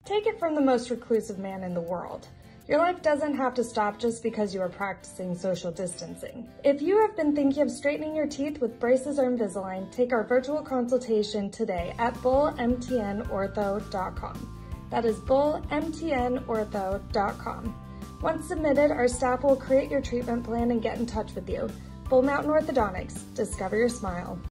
Take it from the most reclusive man in the world. Your life doesn't have to stop just because you are practicing social distancing. If you have been thinking of straightening your teeth with braces or Invisalign, take our virtual consultation today at bullmtnortho.com. That is bullmtnortho.com. Once submitted, our staff will create your treatment plan and get in touch with you. Bull Mountain Orthodontics. Discover your smile.